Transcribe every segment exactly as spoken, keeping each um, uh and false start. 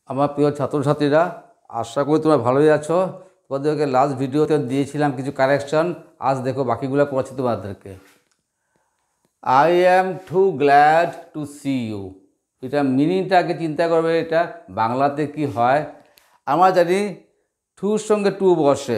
আমার প্রিয় ছাত্রছাত্রীরা, আশা করি তোমরা ভালোই আছো। তোমাদেরকে লাস্ট ভিডিওতে দিয়েছিলাম কিছু কারেকশন, আজ দেখো বাকিগুলো করছি তোমাদেরকে। I am too glad to see you, এটা মিনিংটা আগে চিন্তা করবে, এটা বাংলাতে কি হয়। আমরা জানি টুর সঙ্গে টু বসে,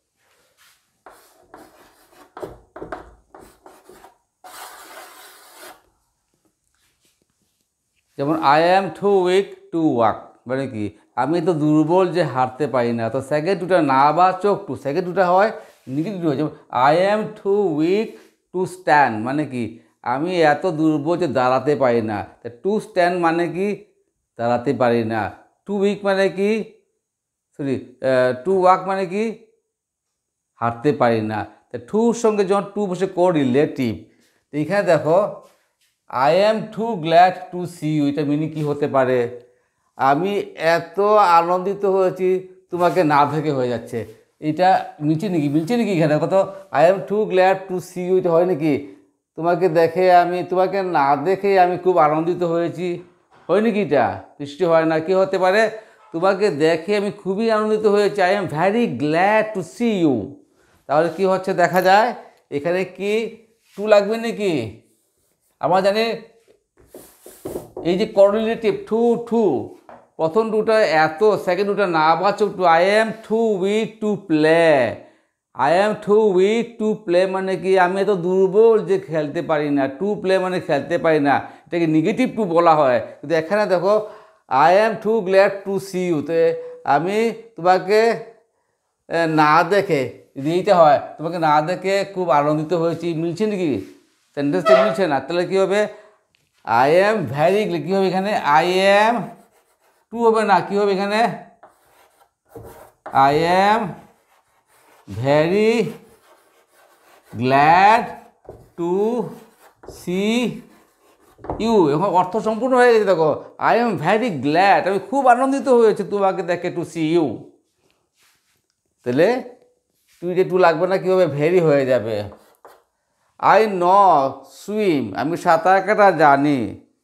যেমন I am too weak to walk, মানে কি আমি তো দুর্বল যে হাঁটতে পারি না। তো সেকেন্ড টুটা না বাচক টু, সেকেন্ড টুটা হয় নেগেটিভ হয়। যেমন I am too weak to stand, মানে কি আমি এত দুর্বল যে দাঁড়াতে পারি না। টু স্ট্যান্ড মানে কি দাঁড়াতে পারি না। টু উইক মানে কি সরি টু ওয়াক মানে কি হাঁটতে পারি না। তা টুর সঙ্গে যখন টু বসে কো রিলেটিভ, তো এখানে দেখো I am too glad to see you, এটা মিনিং কী হতে পারে? আমি এত আনন্দিত হয়েছি তোমাকে না দেখে হয়ে যাচ্ছে। এটা মিলছে নাকি মিলছে নাকি এখানে কত? I am too glad to see you, এটা হয় নাকি? তোমাকে দেখে আমি তোমাকে না দেখে আমি খুব আনন্দিত হয়েছি, হয় নাকি? এটা নিশ্চয় হয় না। কি হতে পারে? তোমাকে দেখে আমি খুবই আনন্দিত হয়েছি, I am very glad to see you. তাহলে কি হচ্ছে দেখা যায় এখানে কি টু লাগবে নাকি? আমরা জানি এই যে কররিলেটিভ টু টু, প্রথম টুটা এত, সেকেন্ড টুটা না বাচক to. I am too weak to play, I am too weak to play মানে কি আমি এত দুর্বল যে খেলতে পারি না। টু প্লে মানে খেলতে পারি না, এটাকে নেগেটিভ টু বলা হয়। কিন্তু এখানে দেখো I am too glad to see you, তো আমি তোমাকে না দেখে দিতে হয়, তোমাকে না দেখে খুব আনন্দিত হয়েছি, মিলছে নাকি? সেন্টেন্সটা মিলছে না, তাহলে কী হবে? আই এম ভ্যারি, কী হবে এখানে? আই এম টু হবে না, কী হবে এখানে? I am very glad to see you. এখন অর্থ সম্পূর্ণ হয়ে গেছে। দেখো আই এম ভ্যারি গ্ল্যাড, আমি খুব আনন্দিত হয়েছি তোমাকে দেখে, টু সি ইউ। তাহলে টু যে টু লাগবে না, কী হবে? ভেরি হয়ে যাবে। আই ন সুইম, আমি সাঁতার কাটা জানি।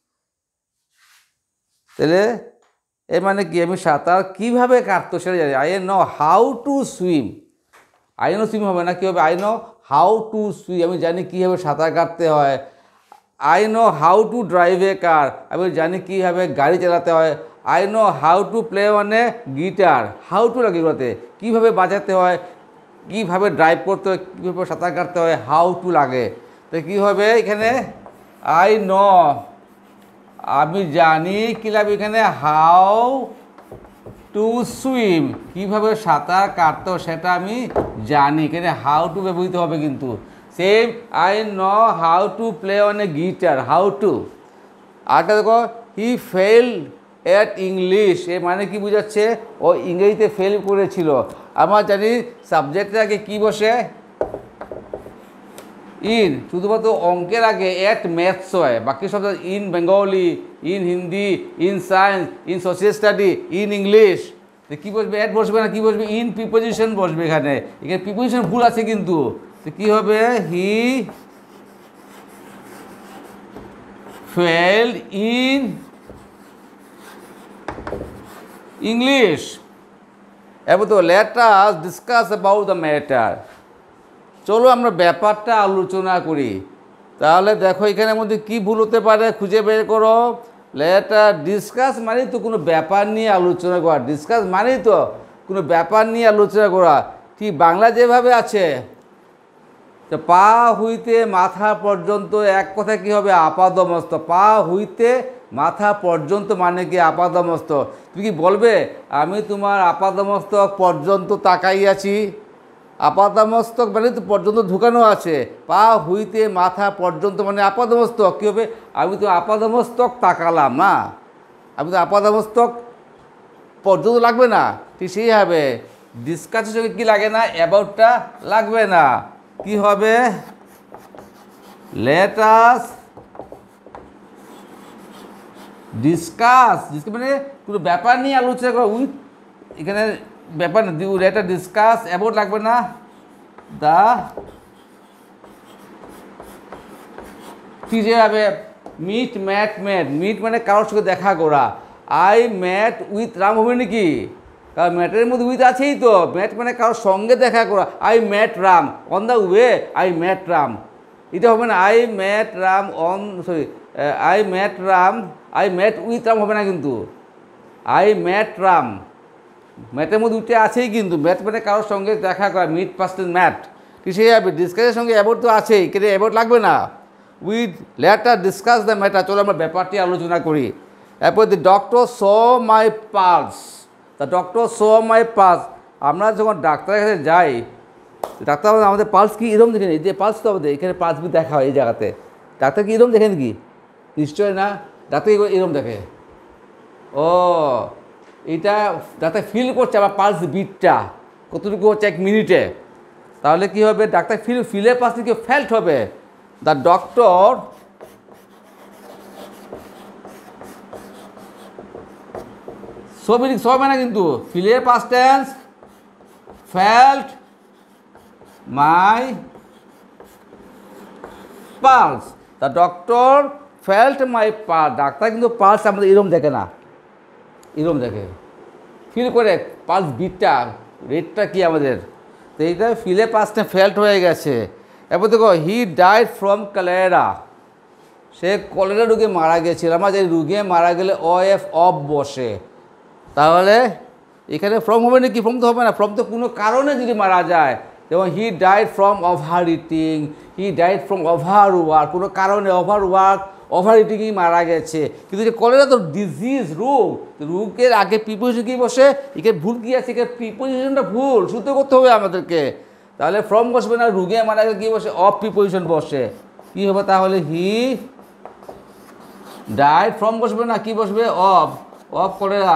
তাহলে এর মানে কি আমি সাঁতার কীভাবে কাটতো সেটা জানি। I know how to swim, I know swim হবে না, কী হবে? I know how to swim, আমি জানি কীভাবে সাঁতার কাটতে হয়। I know how to drive a car, আমি জানি কীভাবে গাড়ি চালাতে হয়। I know how to play মানে গিটার, হাউ টু লাগে এগুলোতে, কীভাবে বাজাতে হয়, কীভাবে ড্রাইভ করতে হয়, কীভাবে সাঁতার কাটতে হয়, হাউ টু লাগে। তো কী হবে এখানে? আই নো, আমি জানি কী লাগবে এখানে? হাউ টু সুইম, কীভাবে সাঁতার কাটতে হয় সেটা আমি জানি, এখানে হাউ টু ব্যবহৃত হবে। কিন্তু same I know how to play on a guitar, how to. আরেকটা দেখো, হি ফেল এট ইংলিশ, এ মানে কি বোঝাচ্ছে? ও ইংরেজিতে ফেল করেছিল। আমরা জানি সাবজেক্টের আগে কী বসে? ইন, শুধুমাত্র অঙ্কের আগে এট ম্যাথস হয়, বাকি সব in Bengali, in Hindi, in science, in social study, in English. তো কী বসবে? এট বসবে না, কী বসবে? ইন প্রিপোজিশন বসবে এখানে। এখানে প্রিপোজিশন ভুল আছে কিন্তু। তো কী হবে? He failed in English. এবার তো let us discuss about the matter, চলো আমরা ব্যাপারটা আলোচনা করি। তাহলে দেখো এখানের মধ্যে কী ভুল হতে পারে খুঁজে বের করো। লেট আস ডিসকাস মানে তো কোনো ব্যাপার নিয়ে আলোচনা করা, ডিসকাস মানে তো কোনো ব্যাপার নিয়ে আলোচনা করা। ঠিক বাংলা যেভাবে আছে, তো পা হইতে মাথা পর্যন্ত, এক কথা কী হবে? আপাদমস্ত। পা হইতে মাথা পর্যন্ত মানে কি? আপাদমস্ত। তুমি কি বলবে আমি তোমার আপাদমস্তক পর্যন্ত তাকাইয়াছি? আপাদমস্তক মানে তো পর্যন্ত ঢুকানো আছে, পা হইতে মাথা পর্যন্ত মানে আপাদমস্তক। কী হবে? আমি তো আপাদমস্তক তাকালাম না, আমি তো আপাদমস্তক পর্যন্ত লাগবে না। ঠিক সেই হবে ডিসকাসের সঙ্গে কী লাগে না? অ্যাবাউটটা লাগবে না। কি হবে? লেট আস ডিসকাস, মানে কোনো ব্যাপার নিয়ে আলোচনা করা। উইথ এখানে ব্যাপার লেট আস ডিসকাস, অ্যাবাউট লাগবে না। দা ঠিক হবে মিট ম্যাট ম্যাট, মিট মানে কারোর সঙ্গে দেখা করা, আই ম্যাট উইথ রাম হবে নাকি? কারণ ম্যাটের মধ্যে উইথ আছেই তো, ম্যাট মানে কারোর সঙ্গে দেখা করা। I met Ram on the way, I met Ram, এটা হবে না। I met Ram on, sorry, I met Ram, I met with Ram হবে না কিন্তু। আই ম্যাট রাম, ম্যাটের মধ্যে উঠে আছেই কিন্তু, ম্যাট মানে কারোর সঙ্গে দেখা করা, মিট পাস্টেন ম্যাট, ঠিক সেই যাবে। ডিসকাসের সঙ্গে অ্যাবোর্ড তো আছেই, কিন্তু অ্যাবোর্ড লাগবে না। With later discuss the matter, চলো আমরা ব্যাপারটি আলোচনা করি। এরপর the doctor saw my pulse, the doctor saw my pulse, আমরা যখন ডাক্তারের কাছে যাই, ডাক্তার আমাদের পালস কি এরকম দেখেন, এই যে পালস তো আমাদের এখানে পালস বি দেখা হয় এই জায়গাতে, ডাক্তার কি এরকম দেখেন কি? নিশ্চয় না, ডাক্তার এরকম দেখে। ও, এটা ডাক্তার ফিল করছে আবার পালস বিটটা কতটুকু হচ্ছে এক মিনিটে, তাহলে কি হবে? ডাক্তার ফিল, ফিলের পাশ থেকে ফেল্ট হবে। দ্য ডক্টর সবই সব না কিন্তু, ফিলের past tense felt my pulse, the doctor felt my pulse. ডাক্তার কিন্তু পালস আমাদের এরকম দেখে না, এরকম দেখে, ফিল করে পালস বিটটা, রেটটা কি আমাদের, তো এইটা ফিলে পাস্টে ফেল্ট হয়ে গেছে। এরপর দেখো হি ডাইড ফ্রম কলেরা, সে কলেরা রোগে মারা গেছিল। আমার যে রোগে মারা গেলে অ এফ অফ বসে, তাহলে এখানে ফ্রম হবে নাকি? ফ্রম তো হবে না, ফ্রম তো কোনো কারণে যদি মারা যায়, যেমন he died from overeating, he died from overwork, কোনো কারণে ওভার ওয়ার্ক ওভার ইটিংই মারা গেছে। কিন্তু যে কলেরা তো ডিজিজ, রোগ, রোগের আগে প্রিপোজিশন কী বসে? এখানে ভুল কী আছে? এখানে প্রিপোজিশনটা ভুল, শুদ্ধ করতে হবে আমাদেরকে। তাহলে ফ্রম বসবে না, রোগে মারা গেলে কী বসে? অফ প্রিপোজিশন বসে। কী হবে তাহলে? হি ডাইড, ফ্রম বসবে না, কি বসবে? Of, of cholera.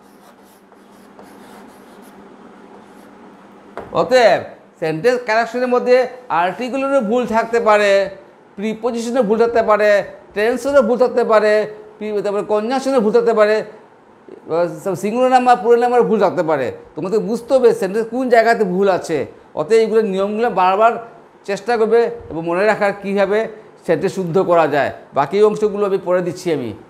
অতএব সেন্টেন্স কারেকশনের মধ্যে আর্টিকেলেরও ভুল থাকতে পারে, প্রিপোজিশনের ভুল থাকতে পারে, টেন্সেরও ভুল থাকতে পারে, তারপরে কনজাংশনের ভুল থাকতে পারে, সিঙ্গুলার নাম্বার পুরো নাম্বার ভুল থাকতে পারে। তোমাদের বুঝতে হবে সেন্টেন্স কোন জায়গাতে ভুল আছে। অতএব এইগুলো নিয়মগুলো বারবার চেষ্টা করবে এবং মনে রাখার কীভাবে সেন্টেন্স শুদ্ধ করা যায়। বাকি অংশগুলো আমি পড়ে দিচ্ছি আমি।